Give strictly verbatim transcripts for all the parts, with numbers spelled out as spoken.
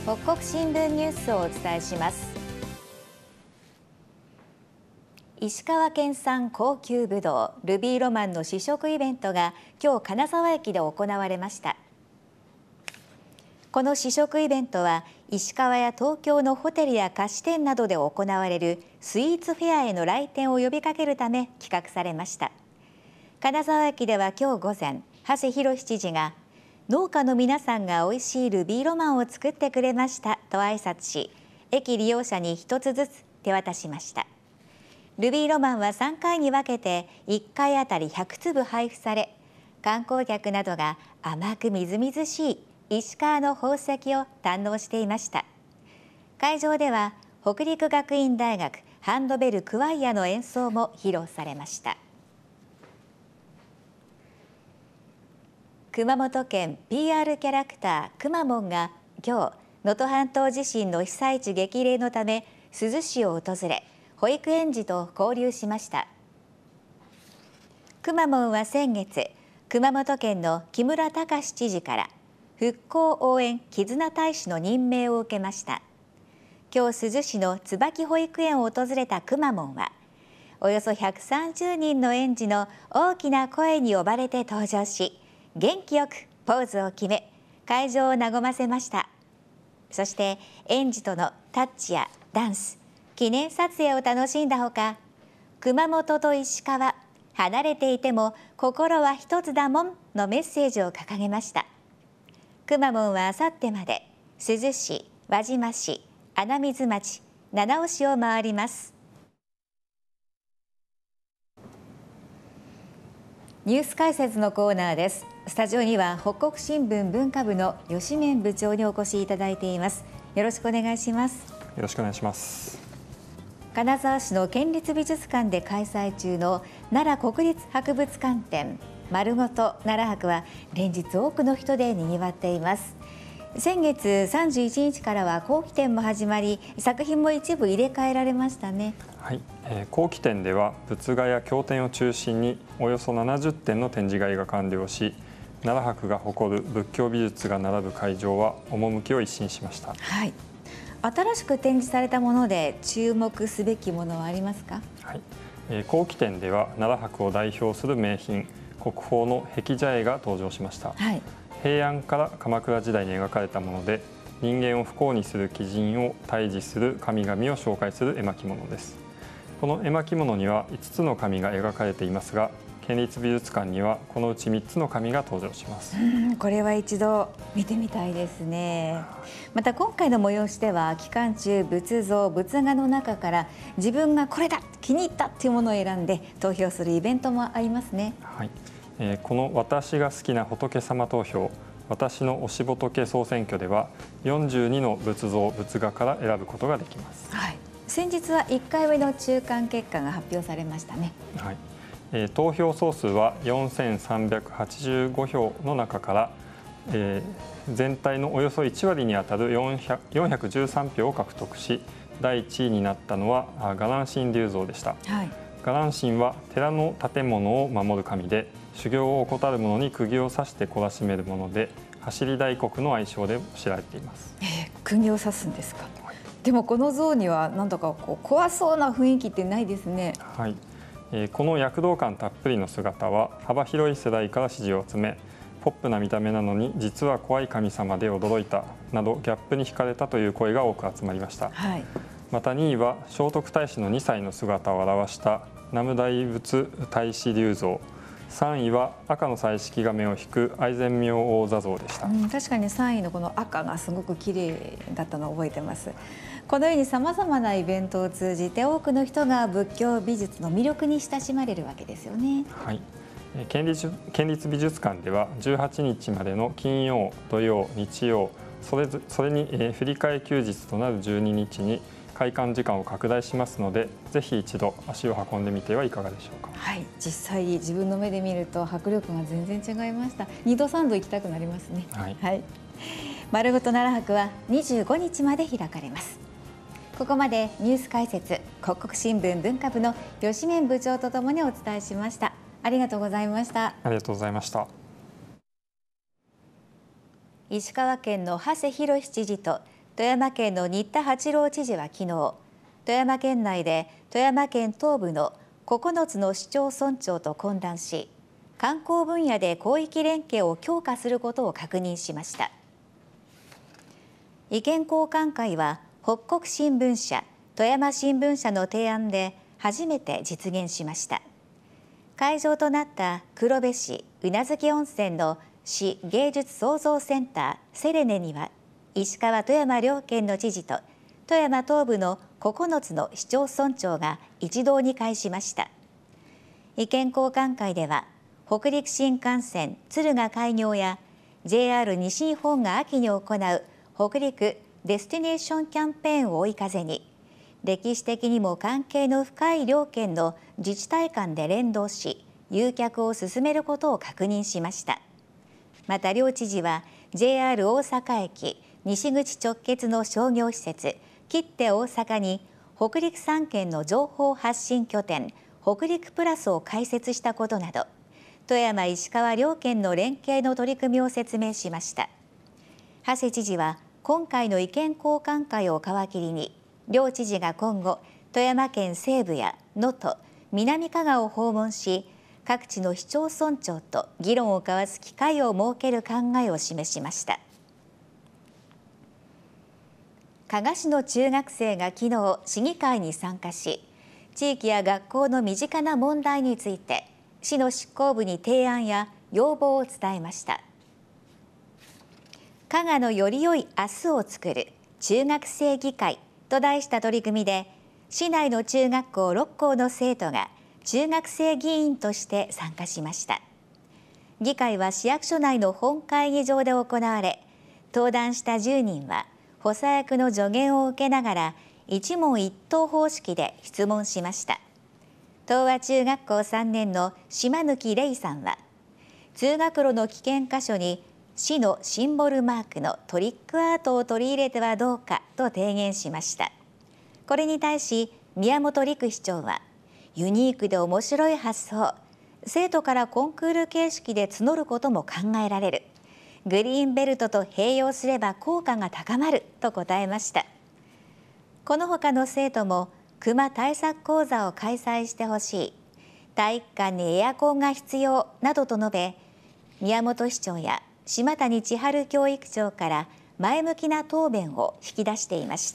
北国新聞ニュースをお伝えします。石川県産高級ぶどうルビーロマンの試食イベントが今日金沢駅で行われました。この試食イベントは石川や東京のホテルや菓子店などで行われるスイーツフェアへの来店を呼びかけるため企画されました。金沢駅では今日午前、長谷博知事が農家の皆さんが美味しいルビーロマンを作ってくれましたと挨拶し、駅利用者に一つずつ手渡しました。ルビーロマンはさんかいに分けていっかいあたりひゃくつぶ配布され、観光客などが甘くみずみずしい石川の宝石を堪能していました。会場では北陸学院大学ハンドベルクワイアの演奏も披露されました。熊本県 ピーアール キャラクターくまモンが今日能登半島地震の被災地激励のため珠洲市を訪れ、保育園児と交流しました。くまモンは先月、熊本県の木村隆知事から復興応援絆大使の任命を受けました。今日珠洲市の椿保育園を訪れたくまモンは、およそひゃくさんじゅうにんの園児の大きな声に呼ばれて登場し、元気よくポーズを決め、会場を和ませました。そして園児とのタッチやダンス、記念撮影を楽しんだほか、熊本と石川、離れていても心は一つだもんのメッセージを掲げました。くまモンはあさってまで珠洲市、輪島市、穴水町、七尾市を回ります。ニュース解説のコーナーです。スタジオには北国新聞文化部の吉面部長にお越しいただいています。よろしくお願いします。 よろしくお願いします。 金沢市の県立美術館で開催中の奈良国立博物館展丸ごと奈良博は連日多くの人で賑わっています。先月さんじゅういちにちからは後期展も始まり、作品も一部入れ替えられましたね。 はい、えー、後期展では仏画や経典を中心におよそななじゅってんの展示会が完了し、奈良博が誇る仏教美術が並ぶ会場は趣を一新しました。 はい、新しく展示されたもので注目すべきものはありますか？ はい、えー、後期展では奈良博を代表する名品国宝の壁茶絵が登場しました。はい、平安から鎌倉時代に描かれたもので、人間を不幸にする鬼神を退治する神々を紹介する絵巻物です。この絵巻物にはいつつの神が描かれていますが、県立美術館にはこのうちみっつの神が登場します。 うん、これは一度見てみたいですね。また今回の催しでは期間中、仏像仏画の中から自分がこれだ気に入ったっていうものを選んで投票するイベントもありますね。 はい、えー、この私が好きな仏様投票、私の推し仏総選挙ではよんじゅうにの仏像仏画から選ぶことができます。 はい、先日はいっかいめの中間結果が発表されましたね。 はい、えー、投票総数はよんせんさんびゃくはちじゅうごひょうの中から、えー、全体のおよそいちわりにあたるよんひゃくじゅうさんひょうを獲得し、だいいちいになったのは伽藍神龍像でした。はい、伽藍神は寺の建物を守る神で、修行を怠る者に釘を刺して懲らしめるもので、走り大国の愛称で知られています。 えー、釘を刺すんですか？はい、でもこの像にはなんだかこう怖そうな雰囲気ってないですね。 はい、えー、この躍動感たっぷりの姿は幅広い世代から支持を集め、ポップな見た目なのに実は怖い神様で驚いたなどギャップに惹かれたという声が多く集まりました。はい、またにいは聖徳太子のにさいの姿を表した南無大仏太子龍像、さんいは赤の彩色が目を引く愛染明王座像でした。うん、 確かにさんいのこの赤がすごく綺麗だったのを覚えてます。このようにさまざまなイベントを通じて多くの人が仏教美術の魅力に親しまれるわけですよね。 はい、県立、県立美術館ではじゅうはちにちまでの金曜、土曜、日曜、それぞそれに振り替え休日となるじゅうににちに開館時間を拡大しますので、ぜひ一度足を運んでみてはいかがでしょうか。 はい、実際自分の目で見ると迫力が全然違いました。にどさんど行きたくなりますね。はい、はい、丸ごと奈良博はにじゅうごにちまで開かれます。ここまでニュース解説、北国新聞文化部の吉面部長とともにお伝えしました。ありがとうございました。 ありがとうございました。 石川県の長谷博知事と富山県の新田八郎知事は昨日、富山県内で富山県東部のここのつの市町村長と懇談し、観光分野で広域連携を強化することを確認しました。意見交換会は北国新聞社、富山新聞社の提案で初めて実現しました。会場となった黒部市宇奈月温泉の市芸術創造センターセレネには、石川富山両県の知事と富山東部のここのつの市町村長が一堂に会しました。意見交換会では、北陸新幹線敦賀開業や ジェイアール 西日本が秋に行う北陸デスティネーションキャンペーンを追い風に、歴史的にも関係の深い両県の自治体間で連動し、誘客を進めることを確認しました。また両知事は ジェイアール 大阪駅西口直結の商業施設切手大阪に北陸さん県の情報発信拠点北陸プラスを開設したことなど、富山石川両県の連携の取り組みを説明しました。長谷知事は今回の意見交換会を皮切りに、両知事が今後富山県西部や能登、南加賀を訪問し、各地の市町村長と議論を交わす機会を設ける考えを示しました。加賀市の中学生が昨日市議会に参加し、地域や学校の身近な問題について市の執行部に提案や要望を伝えました。加賀のより良い明日をつくる中学生議会と題した取り組みで、市内の中学校ろっ校の生徒が中学生議員として参加しました。議会は市役所内の本会議場で行われ、登壇したじゅうにんは補佐役の助言を受けながら一問一答方式で質問しました。東和中学校さんねんの島貫玲さんは、通学路の危険箇所に市のシンボルマークのトリックアートを取り入れてはどうかと提言しました。これに対し宮本陸市長は、ユニークで面白い発想、生徒からコンクール形式で募ることも考えられる、グリーンベルトと併用すれば効果が高まると答えました。この他の生徒も熊対策講座を開催してほしい、体育館にエアコンが必要などと述べ、宮本市長や島谷千春教育長から前向きな答弁を引き出していました。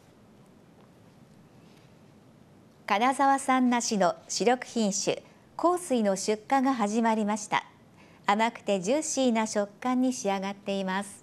金沢産梨の主力品種幸水の出荷が始まりました。甘くてジューシーな食感に仕上がっています。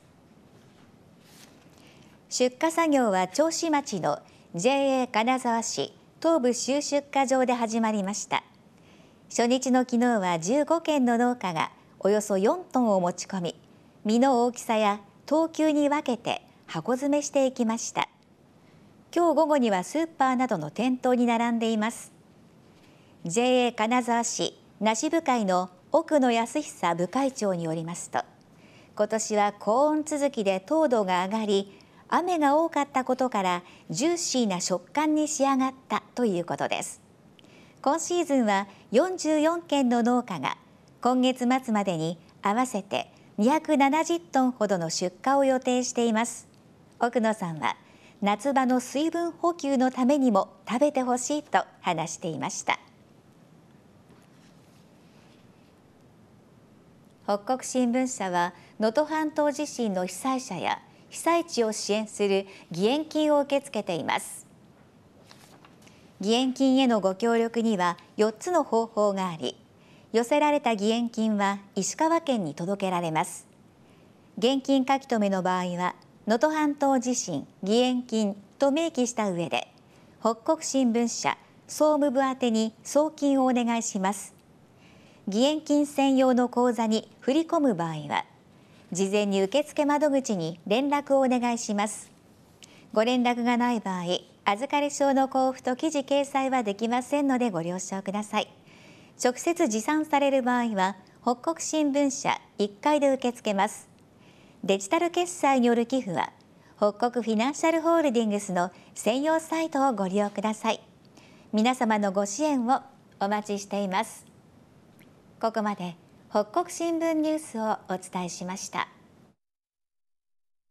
出荷作業は銚子町の ジェーエー 金沢市東部集出荷場で始まりました。初日の昨日はじゅうごけんの農家がおよそよんトンを持ち込み、実の大きさや等級に分けて箱詰めしていきました。今日午後にはスーパーなどの店頭に並んでいます。 ジェーエー 金沢市梨部会の奥野康久部会長によりますと、今年は高温続きで糖度が上がり、雨が多かったことからジューシーな食感に仕上がったということです。今シーズンはよんじゅうよんけんの農家が今月末までに合わせてにひゃくななじゅっトンほどの出荷を予定しています。奥野さんは、夏場の水分補給のためにも食べてほしいと話していました。北国新聞社は能登半島地震の被災者や被災地を支援する義援金を受け付けています。義援金へのご協力にはよっつの方法があり、寄せられた義援金は石川県に届けられます。現金書き留めの場合は能登半島地震義援金と明記した上で、北国新聞社総務部宛に送金をお願いします。義援金専用の口座に振り込む場合は、事前に受付窓口に連絡をお願いします。ご連絡がない場合、預かり証の交付と記事掲載はできませんのでご了承ください。直接持参される場合は、北国新聞社いっかいで受け付けます。デジタル決済による寄付は、北国フィナンシャルホールディングスの専用サイトをご利用ください。皆様のご支援をお待ちしています。ここまで北国新聞ニュースをお伝えしました。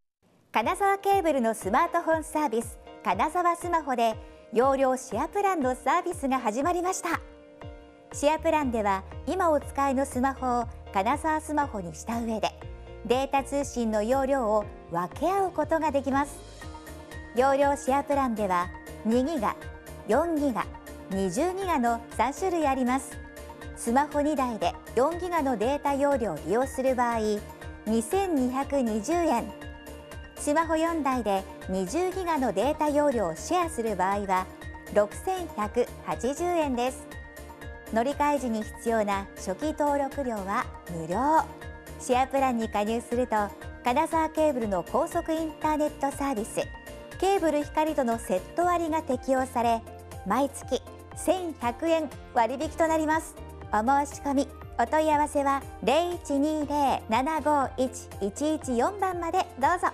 金沢ケーブルのスマートフォンサービス金沢スマホで容量シェアプランのサービスが始まりました。シェアプランでは今お使いのスマホを金沢スマホにした上でデータ通信の容量を分け合うことができます。容量シェアプランではにギガ、よんギガ、にじゅうギガのさん種類あります。スマホにだいでよんギガのデータ容量を利用する場合にせんにひゃくにじゅうえん、スマホよんだいでにじゅうギガのデータ容量をシェアする場合はろくせんひゃくはちじゅうえんです。乗り換え時に必要な初期登録料は無料。シェアプランに加入すると金沢ケーブルの高速インターネットサービスケーブル光とのセット割が適用され毎月せんひゃくえん割引となります。お申し込みお問い合わせはゼロいちにゼロ ななごいち いちいちよんばんまでどうぞ。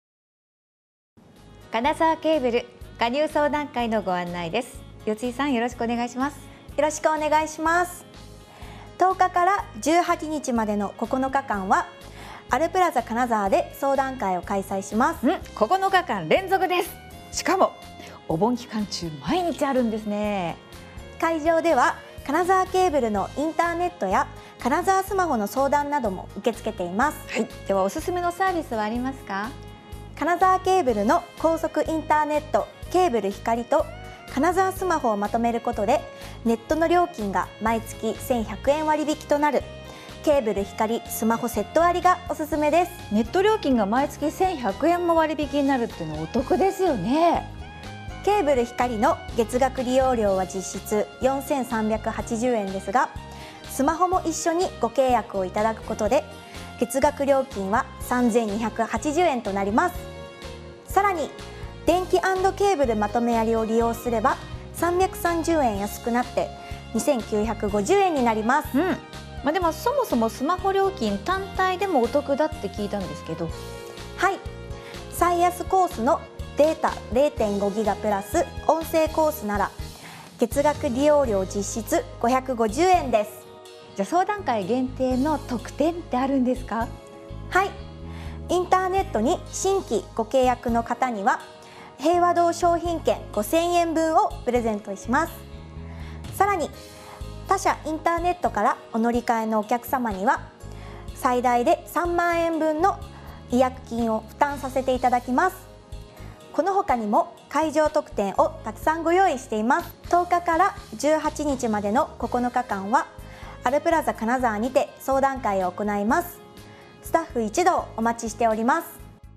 金沢ケーブル加入相談会のご案内です。四井さん、よろしくお願いします。 よろしくお願いします。とおかからじゅうはちにちまでのここのかかんはアルプラザ金沢で相談会を開催します。 うん、ここのかかん連続です。しかもお盆期間中毎日あるんですね。 会場では金沢ケーブルのインターネットや金沢スマホの相談なども受け付けています。 はい、ではおすすめのサービスはありますか？ 金沢ケーブルの高速インターネットケーブル光と金沢スマホをまとめることでネットの料金が毎月せんひゃくえん割引となるケーブル光スマホセット割がおすすめです。 ネット料金が毎月せんひゃくえんも割引になるっていうのはお得ですよね。 ケーブル光の月額利用料は実質よんせんさんびゃくはちじゅうえんですが、スマホも一緒にご契約をいただくことで月額料金はさんぜんにひゃくはちじゅうえんとなります。さらに電気&ケーブルまとめ割を利用すればさんびゃくさんじゅうえん安くなってにせんきゅうひゃくごじゅうえんになります。 うん、まあ、でもそもそもスマホ料金単体でもお得だって聞いたんですけど。 はい、最安コースのデータ れいてんごギガプラス音声コースなら月額利用料実質ごひゃくごじゅうえんです。 じゃあ相談会限定の特典ってあるんですか？ はい、インターネットに新規ご契約の方には平和堂商品券ごせんえんぶんをプレゼントします。さらに他社インターネットからお乗り換えのお客様には最大でさんまんえんぶんの違約金を負担させていただきます。この他にも会場特典をたくさんご用意しています。とおかからじゅうはちにちまでのここのかかんはアルプラザ金沢にて相談会を行います。スタッフ一同お待ちしております。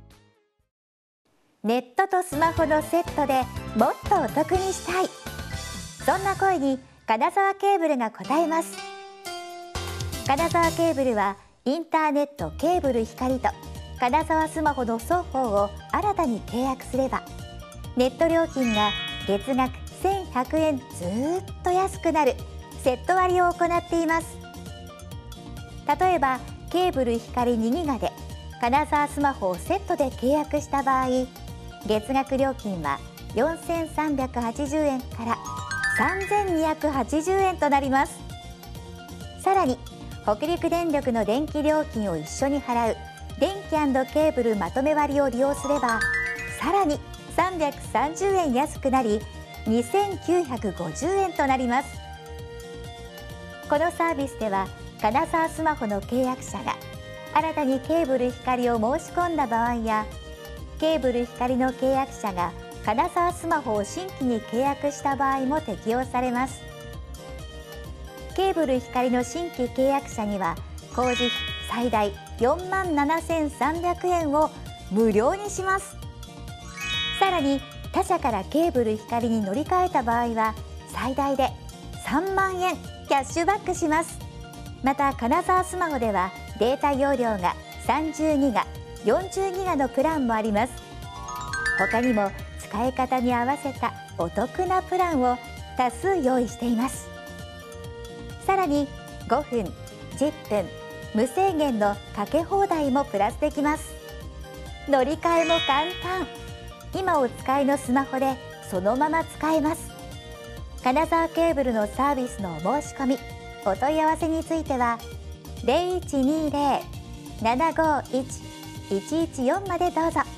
ネットとスマホのセットでもっとお得にしたい、そんな声に金沢ケーブルが応えます。金沢ケーブルはインターネットケーブル光と金沢スマホの双方を新たに契約すればネット料金が月額せんひゃくえんずーっと安くなるセット割を行っています。例えばケーブル光にギガで金沢スマホをセットで契約した場合、月額料金はよんせんさんびゃくはちじゅうえんからさんぜんにひゃくはちじゅうえんとなります。さらに北陸電力の電気料金を一緒に払う電気&ケーブルまとめ割を利用すればさらにさんびゃくさんじゅうえん安くなりにせんきゅうひゃくごじゅうえんとなります。このサービスでは金沢スマホの契約者が新たにケーブル光を申し込んだ場合やケーブル光の契約者が金沢スマホを新規に契約した場合も適用されます。ケーブル光の新規契約者には工事費最大よんまんななせんさんびゃくえんを無料にします。さらに他社からケーブル光に乗り換えた場合は最大でさんまんえんキャッシュバックします。また金沢スマホではデータ容量がさんじゅうギガ、よんじゅうギガのプランもあります。他にも使い方に合わせたお得なプランを多数用意しています。さらにごふん、じゅっぷん、無制限のかけ放題もプラスできます。乗り換えも簡単。今お使いのスマホでそのまま使えます。金沢ケーブルのサービスのお申し込み、お問い合わせについてはゼロいちにゼロ ななごいち いちいちよんまでどうぞ。